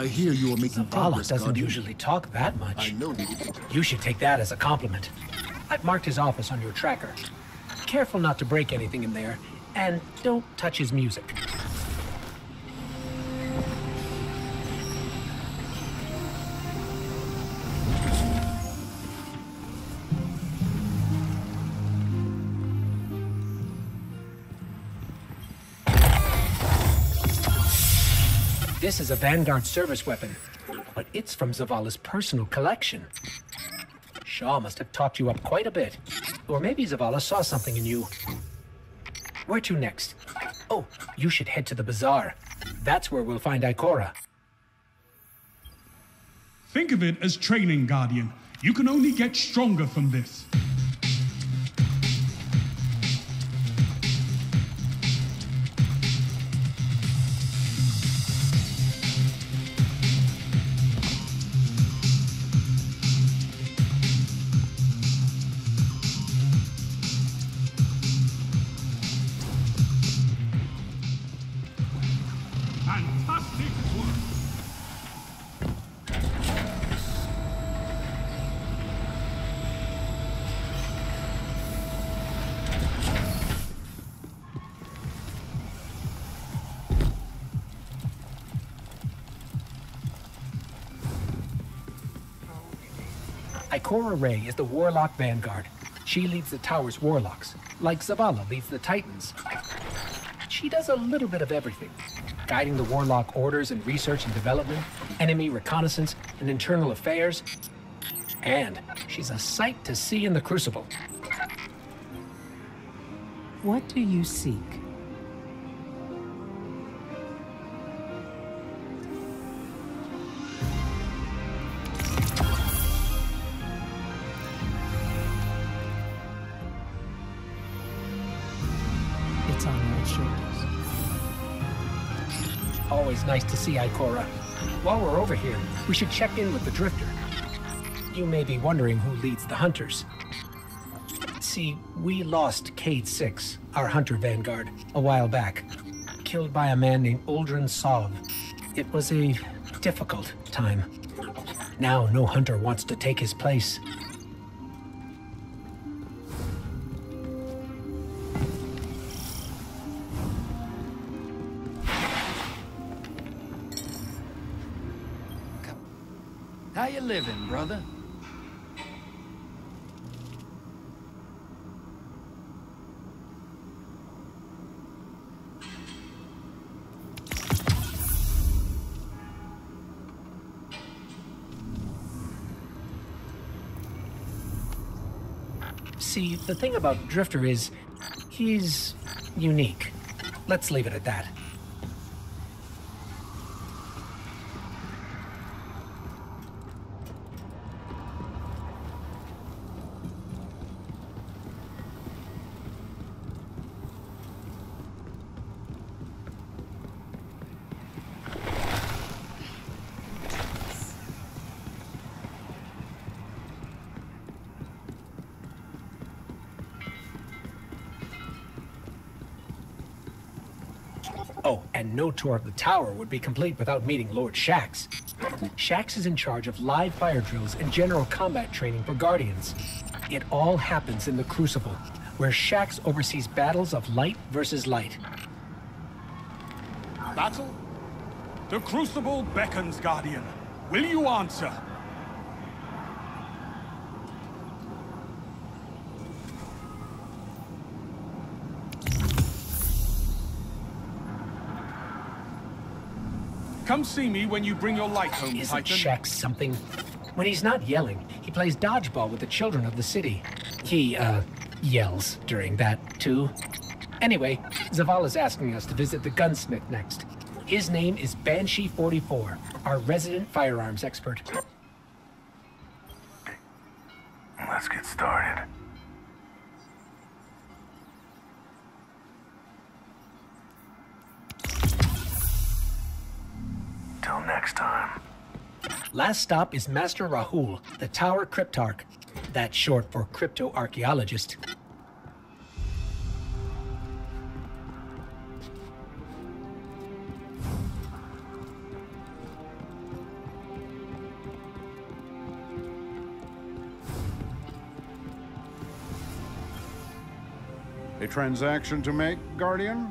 I hear you are making Zavala progress, doesn't Guardian. usually talk that much. I know. You should take that as a compliment. I've marked his office on your tracker. Careful not to break anything in there, and don't touch his music. This is a Vanguard service weapon, but it's from Zavala's personal collection. Shaw must have talked you up quite a bit. Or maybe Zavala saw something in you. Where to next? Oh, you should head to the bazaar. That's where we'll find Ikora. Think of it as training, Guardian. You can only get stronger from this. Fantastic work! Ikora Rey is the Warlock Vanguard. She leads the Tower's Warlocks, like Zavala leads the Titans. She does a little bit of everything, guiding the Warlock orders in research and development, enemy reconnaissance, and internal affairs. And she's a sight to see in the Crucible. What do you seek? It's on your shoulders. Always nice to see Ikora. While we're over here, we should check in with the Drifter. You may be wondering who leads the Hunters. See, we lost Cade 6, our Hunter Vanguard, a while back. Killed by a man named Uldren Sov. It was a difficult time. Now no Hunter wants to take his place. How you living, brother? See, the thing about Drifter is, he's unique. Let's leave it at that. Oh, and no tour of the tower would be complete without meeting Lord Shaxx. Shaxx is in charge of live fire drills and general combat training for Guardians. It all happens in the Crucible, where Shaxx oversees battles of light versus light. Battle? The Crucible beckons, Guardian. Will you answer? Come see me when you bring your light home, Isn't Titan. Shaxx something? When he's not yelling, he plays dodgeball with the children of the city. He, yells during that, too. Anyway, Zavala's asking us to visit the gunsmith next. His name is Banshee 44, our resident firearms expert. Let's get started. Till next time. Last stop is Master Rahul, the Tower Cryptarch. That's short for crypto-archaeologist. A transaction to make, Guardian?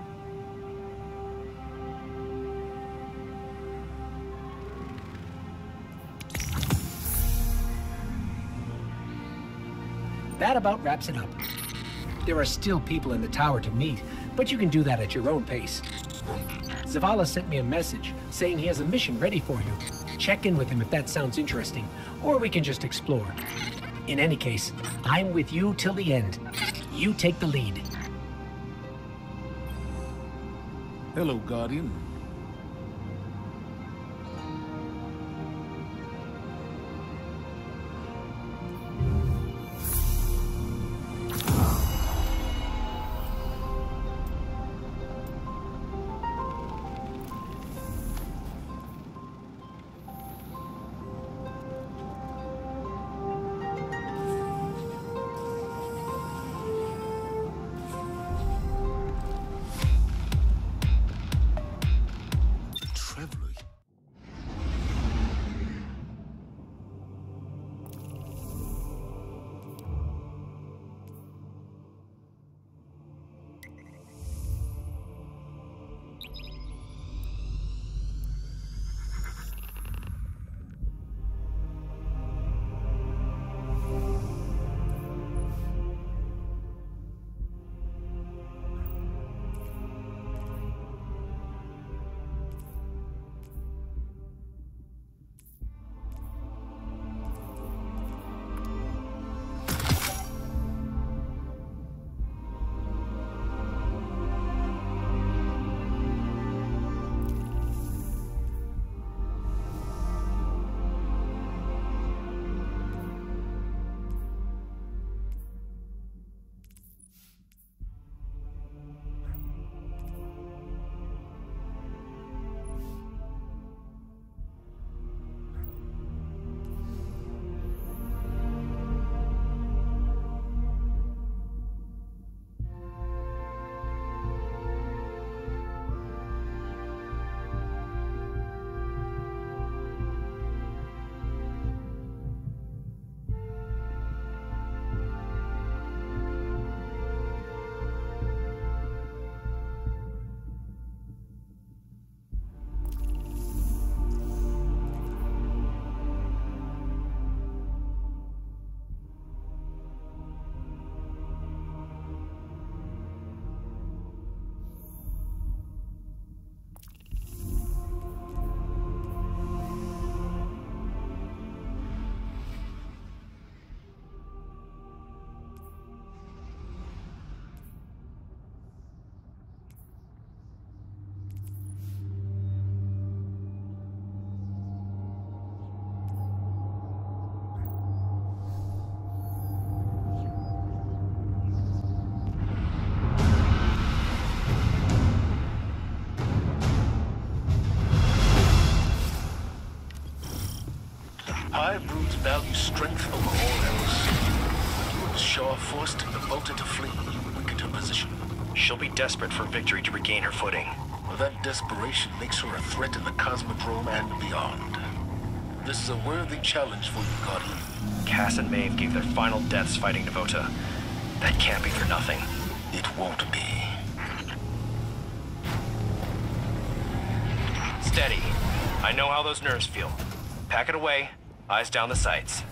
That about wraps it up. There are still people in the tower to meet, but you can do that at your own pace. Zavala sent me a message saying he has a mission ready for you. Check in with him if that sounds interesting, or we can just explore. In any case, I'm with you till the end. You take the lead. Hello, Guardian. Hive brutes value strength over all else. When you and Shaw forced Devota to flee, you weakened her position. She'll be desperate for victory to regain her footing. Well, that desperation makes her a threat in the Cosmodrome and beyond. This is a worthy challenge for you, Guardian. Cass and Maeve gave their final deaths fighting Devota. That can't be for nothing. It won't be. Steady. I know how those nerves feel. Pack it away. Eyes down the sights.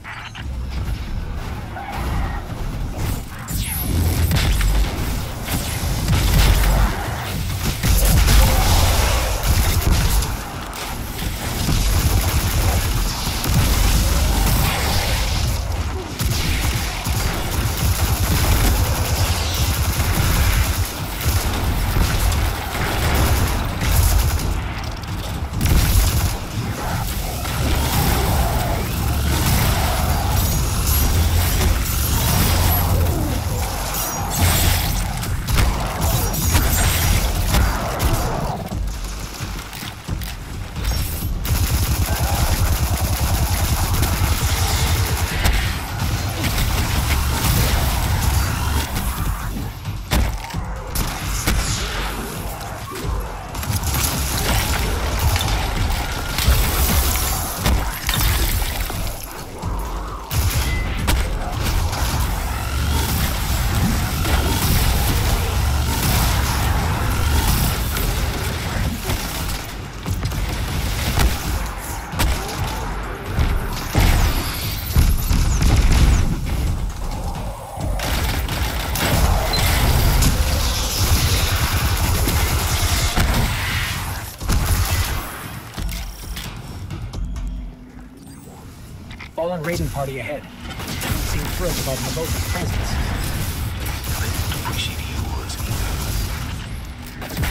fallen raiding party ahead. They don't seem thrilled about Navota's presence. They don't appreciate yours either.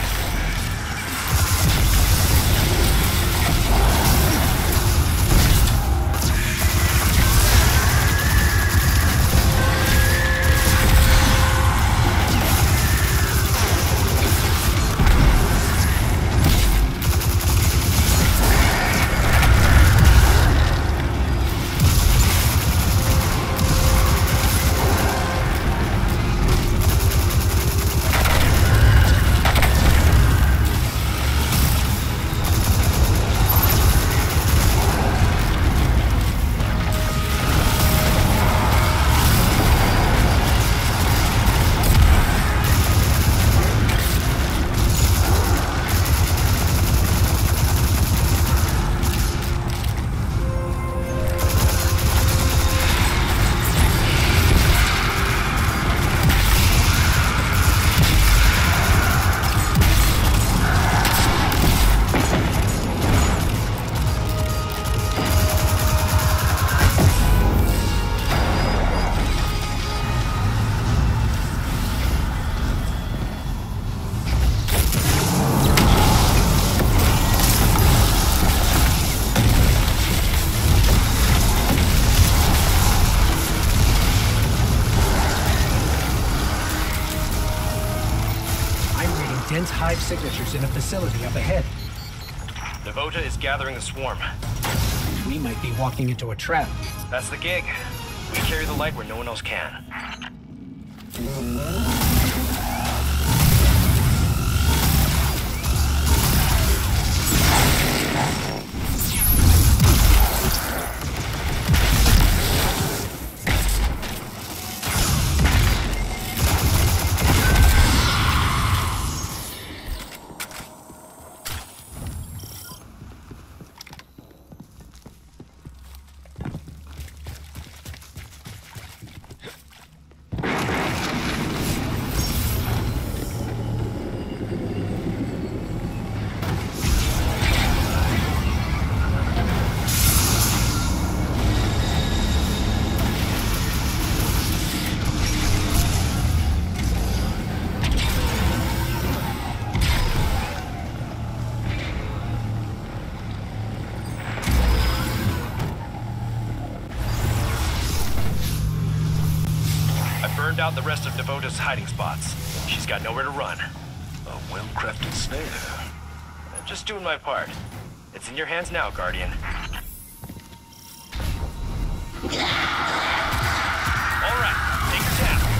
Dense hive signatures in a facility up ahead. Navota is gathering the swarm. We might be walking into a trap. That's the gig. We carry the light where no one else can. Burned out the rest of Navota's hiding spots. She's got nowhere to run. A well-crafted snare. Just doing my part. It's in your hands now, Guardian. All right, take her down.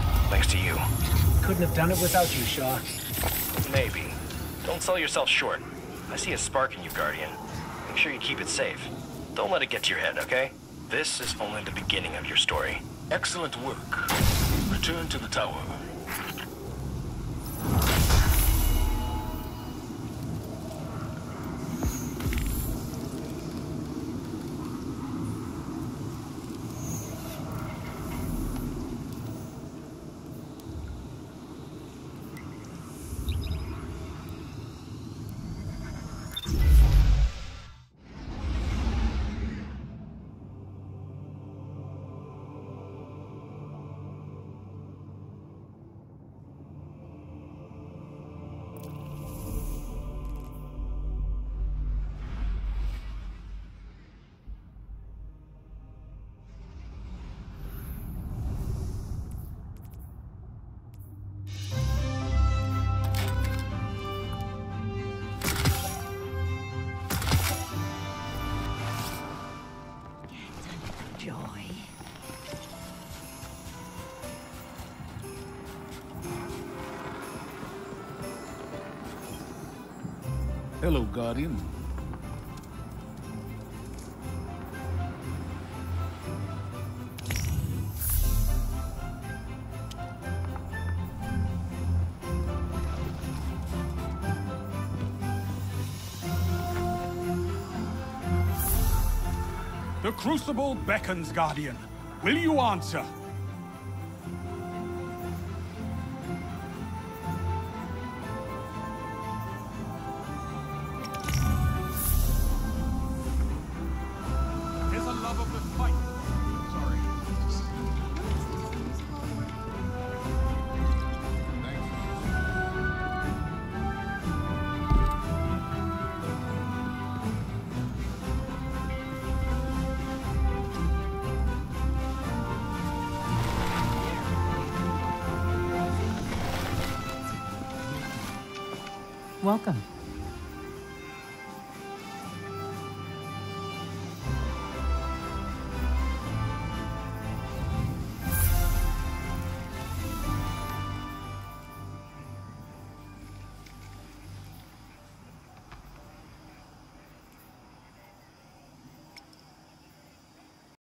Thanks to you. Couldn't have done it without you, Shaw. Maybe. Don't sell yourself short. I see a spark in you, Guardian. Make sure you keep it safe. Don't let it get to your head, okay? This is only the beginning of your story. Excellent work. Return to the tower. Hello, Guardian. The Crucible beckons, Guardian. Will you answer? There's a love of the fight. Sorry. Welcome.